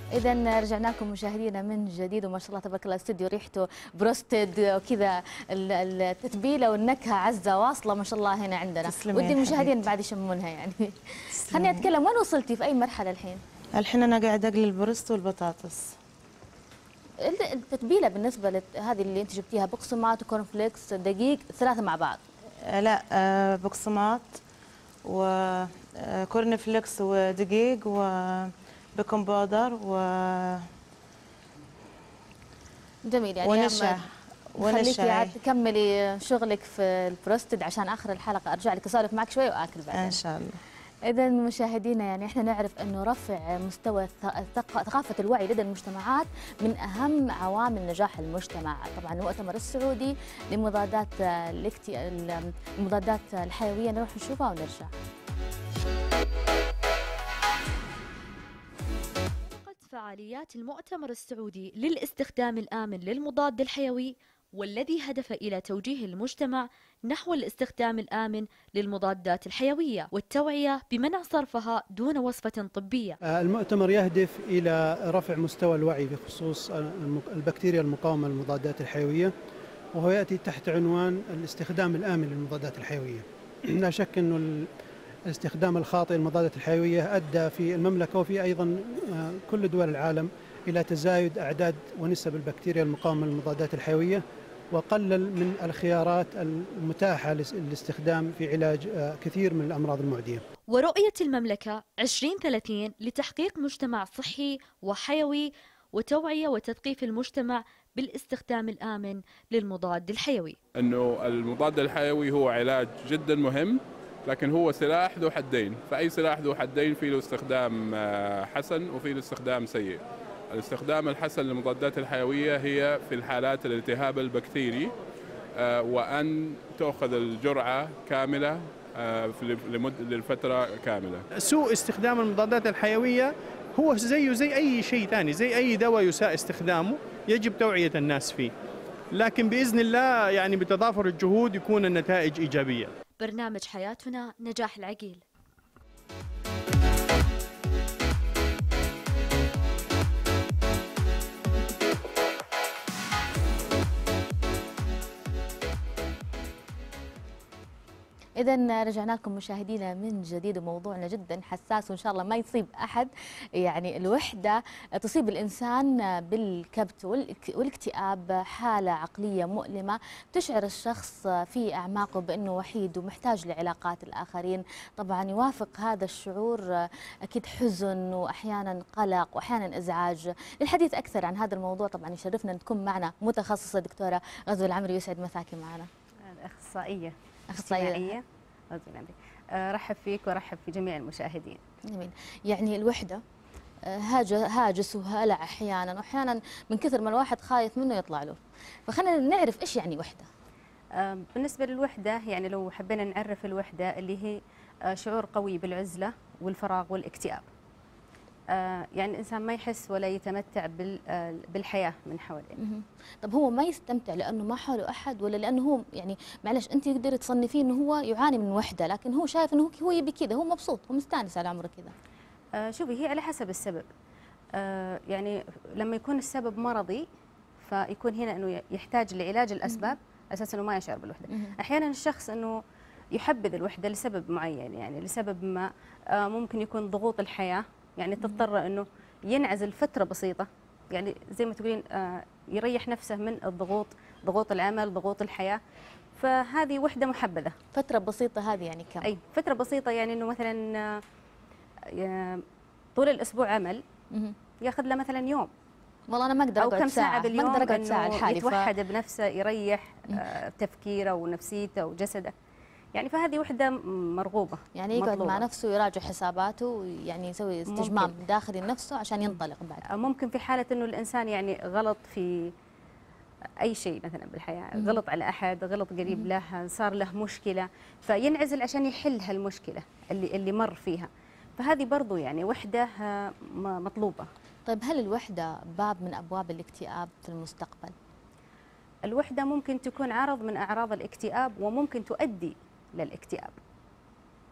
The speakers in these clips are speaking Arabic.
إذا رجعنا لكم مشاهدينا من جديد، وما شاء الله تبارك الله الاستوديو ريحته بروستد وكذا، التتبيلة والنكهة عزة واصلة ما شاء الله هنا عندنا. ودي المشاهدين بعد يشمونها يعني. خليني أتكلم، وين وصلتي في أي مرحلة الحين؟ الحين أنا قاعدة أقلي البروست والبطاطس. التتبيلة بالنسبة هذه اللي أنت جبتيها بقسماط وكورن فليكس دقيق ثلاثة مع بعض؟ لا، بقسماط وكورن فليكس ودقيق وبيكنج باودر جميل يعني. ونشا خليكي عاد تكملي شغلك في البروستد عشان آخر الحلقة أرجع لك أسولف معك شوي وآكل بعدين إن شاء الله. إذا مشاهدينا، يعني احنا نعرف انه رفع مستوى ثقافة الوعي لدى المجتمعات من أهم عوامل نجاح المجتمع. طبعا المؤتمر السعودي لمضادات المضادات الحيوية نروح نشوفها ونرجع. فعاليات المؤتمر السعودي للاستخدام الآمن للمضاد الحيوي، والذي هدف إلى توجيه المجتمع نحو الاستخدام الآمن للمضادات الحيوية والتوعية بمنع صرفها دون وصفة طبية. المؤتمر يهدف إلى رفع مستوى الوعي بخصوص البكتيريا المقاومة للمضادات الحيوية، وهو يأتي تحت عنوان الاستخدام الآمن للمضادات الحيوية. لا شك أنه الاستخدام الخاطئ للمضادات الحيوية أدى في المملكة وفي أيضا كل دول العالم إلى تزايد أعداد ونسب البكتيريا المقاومة للمضادات الحيوية، وقلل من الخيارات المتاحة للاستخدام في علاج كثير من الأمراض المعدية. ورؤية المملكة 2030 لتحقيق مجتمع صحي وحيوي وتوعية وتثقيف المجتمع بالاستخدام الآمن للمضاد الحيوي. أنه المضاد الحيوي هو علاج جدا مهم، لكن هو سلاح ذو حدين، فأي سلاح ذو حدين فيه له استخدام حسن وفيه له استخدام سيء. الاستخدام الحسن للمضادات الحيوية هي في الحالات الالتهاب البكتيري، وأن تأخذ الجرعة كاملة لفترة كاملة. سوء استخدام المضادات الحيوية هو زيه زي أي شيء ثاني، زي أي دواء يساء استخدامه، يجب توعية الناس فيه، لكن بإذن الله يعني بتضافر الجهود يكون النتائج إيجابية. برنامج حياتنا نجاح العقيل. إذا رجعنا لكم مشاهدينا من جديد، وموضوعنا جدا حساس وإن شاء الله ما يصيب أحد. يعني الوحدة تصيب الإنسان بالكبت والاكتئاب، حالة عقلية مؤلمة تشعر الشخص في أعماقه بأنه وحيد ومحتاج لعلاقات الآخرين. طبعا يوافق هذا الشعور أكيد حزن وأحيانا قلق وأحيانا إزعاج. للحديث أكثر عن هذا الموضوع طبعا يشرفنا أن تكون معنا متخصصة دكتورة غزوة العمري. يسعد مساكي معنا. أخصائية اجتماعية غزوة العمري. رحب فيك ورحب في جميع المشاهدين. جميل. يعني الوحدة هاجس وهلع أحيانا، وأحيانا من كثر ما الواحد خايف منه يطلع له، فخلينا نعرف إيش يعني وحدة. بالنسبة للوحدة، يعني لو حبينا نعرف الوحدة اللي هي شعور قوي بالعزلة والفراغ والاكتئاب. يعني الإنسان ما يحس ولا يتمتع بالحياة من حواليه. طب هو ما يستمتع لأنه ما حوله أحد، ولا لأنه هو يعني معلش أنت تقدر تصنفيه أنه هو يعاني من وحدة، لكن هو شايف أنه هو يبي كذا، هو مبسوط، هو مستانس على عمره كذا؟ شوفي، هي على حسب السبب. يعني لما يكون السبب مرضي فيكون هنا أنه يحتاج لعلاج الأسباب أساس أنه ما يشعر بالوحدة. أحيانا الشخص أنه يحبذ الوحدة لسبب معين، يعني لسبب ما ممكن يكون ضغوط الحياة، يعني تضطر أنه ينعزل فترة بسيطة، يعني زي ما تقولين يريح نفسه من الضغوط، ضغوط العمل، ضغوط الحياة، فهذه وحدة محبذة. فترة بسيطة هذه يعني كم؟ أي فترة بسيطة، يعني أنه مثلا طول الأسبوع عمل ياخذ له مثلا يوم، والله أنا ما أقدر أو كم ساعة باليوم، ما أقدر أقعد ساعة لحالي، يتوحد بنفسه، يريح تفكيره ونفسيته وجسده، يعني فهذه وحدة مرغوبة. يعني يقعد مع نفسه ويراجع حساباته، ويعني يسوي استجمام داخلي لنفسه عشان ينطلق بعد. ممكن في حالة أنه الإنسان يعني غلط في أي شيء مثلا بالحياة، غلط على أحد، غلط قريب له، صار له مشكلة، فينعزل عشان يحل هالمشكلة اللي مر فيها، فهذه برضو يعني وحدة مطلوبة. طيب هل الوحدة باب من أبواب الاكتئاب في المستقبل؟ الوحدة ممكن تكون عرض من أعراض الاكتئاب، وممكن تؤدي للاكتئاب.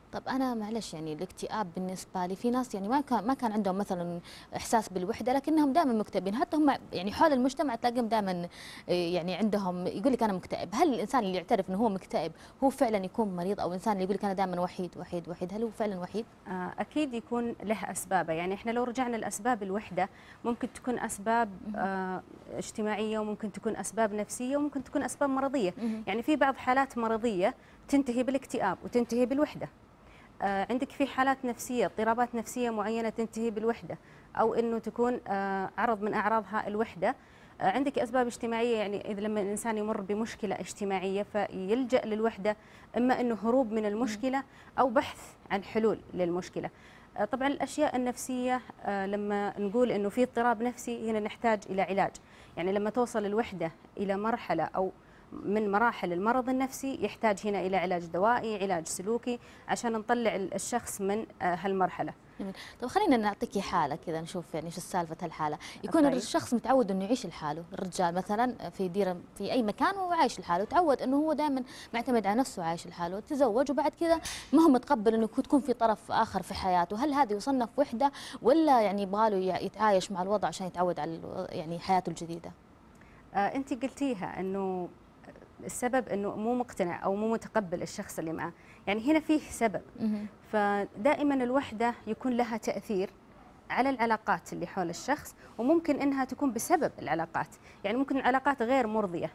طب انا معلش يعني الاكتئاب بالنسبه لي في ناس يعني ما كان عندهم مثلا احساس بالوحده لكنهم دائما مكتئبين، حتى هم يعني حول المجتمع تلاقيهم دائما يعني عندهم يقول لك انا مكتئب. هل الانسان اللي يعترف انه هو مكتئب هو فعلا يكون مريض، او الانسان اللي يقول لك انا دائما وحيد وحيد وحيد هل هو فعلا وحيد؟ اكيد يكون له اسبابه. يعني احنا لو رجعنا لاسباب الوحده ممكن تكون اسباب اجتماعيه، وممكن تكون اسباب نفسيه، وممكن تكون اسباب مرضيه. يعني في بعض حالات مرضيه تنتهي بالاكتئاب وتنتهي بالوحده. عندك في حالات نفسية، اضطرابات نفسية معينة تنتهي بالوحدة، أو أنه تكون عرض من أعراضها الوحدة. عندك أسباب اجتماعية، يعني إذا لما الإنسان يمر بمشكلة اجتماعية فيلجأ للوحدة، إما أنه هروب من المشكلة أو بحث عن حلول للمشكلة. طبعا الأشياء النفسية لما نقول أنه في اضطراب نفسي هنا نحتاج إلى علاج. يعني لما توصل الوحدة إلى مرحلة أو من مراحل المرض النفسي يحتاج هنا إلى علاج دوائي، علاج سلوكي، عشان نطلع الشخص من هالمرحلة. جميل. طب خلينا نعطيكي حالة كذا نشوف يعني شو السالفة هالحالة. يكون طيب. الشخص متعود انه يعيش لحاله، الرجال مثلا في ديره في اي مكان وهو عايش لحاله، تعود انه هو دائما معتمد على نفسه وعايش لحاله، تزوج وبعد كذا ما هو متقبل انه تكون في طرف اخر في حياته. هل هذه يصنف وحدة ولا يعني يبغى له يتعايش مع الوضع عشان يتعود على يعني حياته الجديدة؟ أنت قلتيها أنه السبب أنه مو مقتنع أو مو متقبل الشخص اللي معه، يعني هنا فيه سبب. فدائما الوحدة يكون لها تأثير على العلاقات اللي حول الشخص، وممكن أنها تكون بسبب العلاقات. يعني ممكن العلاقات غير مرضية،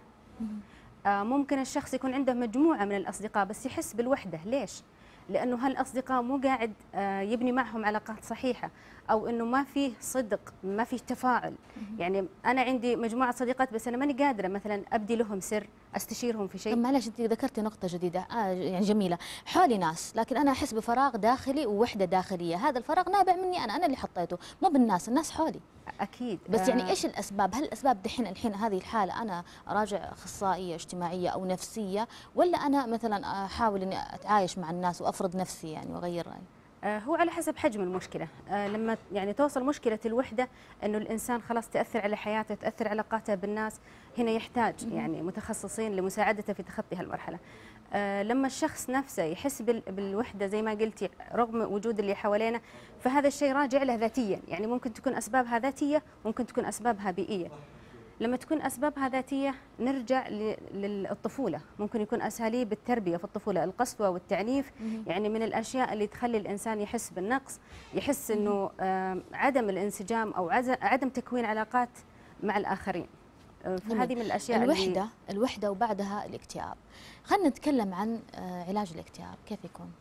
ممكن الشخص يكون عنده مجموعة من الأصدقاء بس يحس بالوحدة. ليش؟ لأنه هالأصدقاء مو قاعد يبني معهم علاقات صحيحة، أو أنه ما فيه صدق، ما فيه تفاعل. يعني أنا عندي مجموعة صديقات بس أنا ماني قادرة مثلا أبدي لهم سر، أستشيرهم في شيء. طب معلش انت ذكرتي نقطة جديدة يعني جميلة، حولي ناس لكن انا احس بفراغ داخلي ووحدة داخلية، هذا الفراغ نابع مني انا اللي حطيته مو بالناس، الناس حولي. أكيد. بس يعني ايش الاسباب؟ هل الاسباب دحين الحين هذه الحالة انا اراجع اخصائية اجتماعية او نفسية، ولا انا مثلا احاول اني اتعايش مع الناس وافرض نفسي يعني واغير رأيي؟ هو على حسب حجم المشكلة. لما يعني توصل مشكلة الوحدة أنه الإنسان خلاص تأثر على حياته، تأثر علاقاته بالناس، هنا يحتاج يعني متخصصين لمساعدته في تخطي هالمرحلة. لما الشخص نفسه يحس بالوحدة زي ما قلتي رغم وجود اللي حوالينا، فهذا الشيء راجع له ذاتيا. يعني ممكن تكون أسبابها ذاتية، ممكن تكون أسبابها بيئية. لما تكون أسبابها ذاتية نرجع للطفولة، ممكن يكون أساليب التربية في الطفولة، القسوة والتعنيف، يعني من الأشياء اللي تخلي الإنسان يحس بالنقص، يحس أنه عدم الانسجام أو عدم تكوين علاقات مع الآخرين. فهذه من الأشياء الوحدة وبعدها الاكتئاب. خلينا نتكلم عن علاج الاكتئاب، كيف يكون؟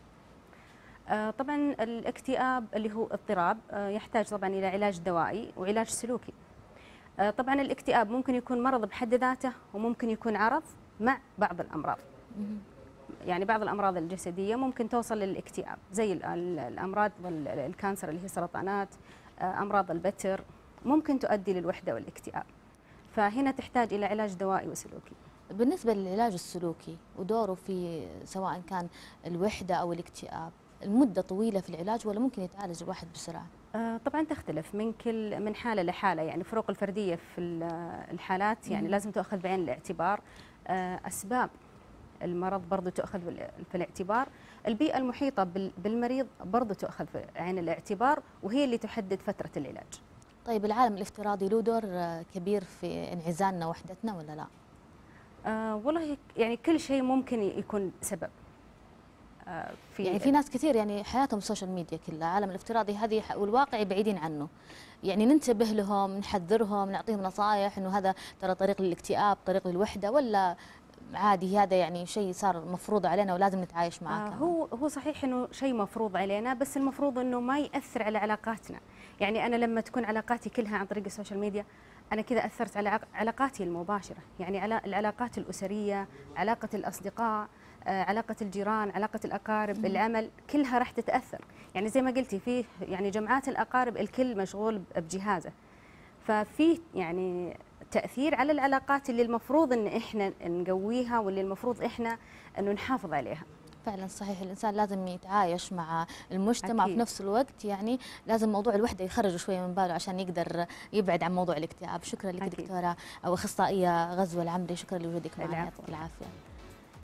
طبعا الاكتئاب اللي هو اضطراب يحتاج طبعا إلى علاج دوائي وعلاج سلوكي. طبعا الاكتئاب ممكن يكون مرض بحد ذاته، وممكن يكون عرض مع بعض الأمراض. يعني بعض الأمراض الجسدية ممكن توصل للاكتئاب، زي الأمراض الكانسر اللي هي سرطانات، أمراض البتر، ممكن تؤدي للوحدة والاكتئاب. فهنا تحتاج إلى علاج دوائي وسلوكي. بالنسبة للعلاج السلوكي ودوره في سواء كان الوحدة أو الاكتئاب، المدة طويلة في العلاج ولا ممكن يتعالج الواحد بسرعة؟ طبعا تختلف من حالة لحالة، يعني فروق الفردية في الحالات يعني لازم تؤخذ بعين الاعتبار. أسباب المرض برضو تؤخذ في الاعتبار، البيئة المحيطة بالمريض برضو تؤخذ في عين الاعتبار، وهي اللي تحدد فترة العلاج. طيب العالم الافتراضي له دور كبير في انعزالنا وحدتنا ولا لا؟ والله يعني كل شيء ممكن يكون سبب. يعني في ناس كثير يعني حياتهم السوشيال ميديا كلها، عالم الافتراضي هذه والواقع بعيدين عنه، يعني ننتبه لهم، نحذرهم، نعطيهم نصائح انه هذا ترى طريق للاكتئاب، طريق للوحده، ولا عادي هذا يعني شيء صار مفروض علينا ولازم نتعايش معاه؟ هو صحيح انه شيء مفروض علينا، بس المفروض انه ما يأثر على علاقاتنا. يعني انا لما تكون علاقاتي كلها عن طريق السوشيال ميديا انا كذا اثرت على علاقاتي المباشره، يعني على العلاقات الاسريه، علاقه الاصدقاء، علاقه الجيران، علاقه الاقارب، العمل، كلها راح تتاثر. يعني زي ما قلتي فيه يعني جمعات الاقارب الكل مشغول بجهازه، ففي يعني تأثير على العلاقات اللي المفروض ان احنا نقويها واللي المفروض احنا انه نحافظ عليها. فعلا صحيح، الانسان لازم يتعايش مع المجتمع، أكيد. في نفس الوقت يعني لازم موضوع الوحده يخرجه شويه من باله عشان يقدر يبعد عن موضوع الاكتئاب. شكرا لك أكيد. دكتوره او اخصائيه غزوه العمري، شكرا لوجودك معنا، يعطيك العافيه.